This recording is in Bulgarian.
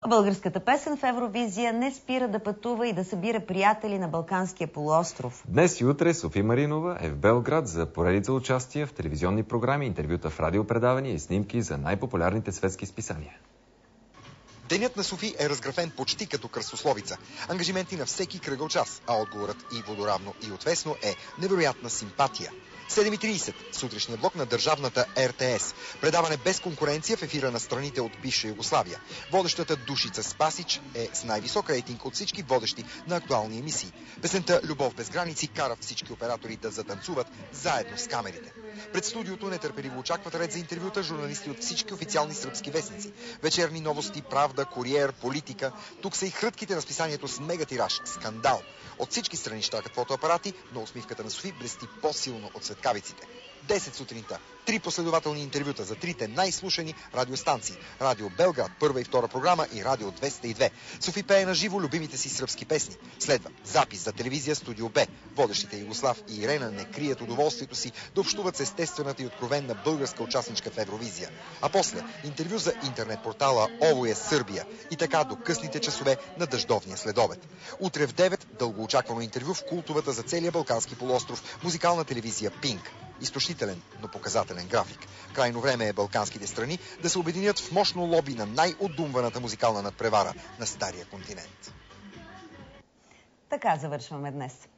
А българската песен в Евровизия не спира да пътува и да събира приятели на Балканския полуостров. Днес и утре Софи Маринова е в Белград за поредица участия в телевизионни програми, интервюта в радиопредавания и снимки за най-популярните светски списания. Денят на Софи е разграфен почти като кръстословица. Ангажименти на всеки кръгъл час, а отговорът и водоравно и отвесно е невероятна симпатия. 7:30 сутрешния блок на държавната РТС. Предаване без конкуренция в ефира на страните от бивша Югославия. Водещата Душица Спасич е с най-висок рейтинг от всички водещи на актуални емисии. Песента "Любов без граници" кара всички оператори да затанцуват заедно с камерите. Пред студиото нетърпеливо очакват ред за интервюта журналисти от всички официални сръбски вестници. Вечерни новости, Правда, Куриер, Политика. Тук са и хрътките на списанието с мегатираж "Скандал". От всички страни щакат фотоапарати, но усмивката на Софи блести по-силно от светкавиците. 10 сутринта. 3 последователни интервюта за трите най-слушани радиостанции. Радио Белград, първа и втора програма, и Радио 202. Софи пее на живо любимите си сръбски песни. Следва запис за телевизия Студио Б. Водещите Югослав и Ирена не крият удоволствието си да общуват с естествената и откровенна българска участничка в Евровизия. А после интервю за интернет портала "Ово е Сърбия". И така до късните часове на дъждовния следобед. Утре в 9 дългоочаквано интервю в култовата за целия Балкански полуостров музикална телевизия Пинк. Изтощителен, но показателен график. Крайно време е балканските страни да се обединят в мощно лоби на най-отдумваната музикална надпревара на Стария континент. Така завършваме днес.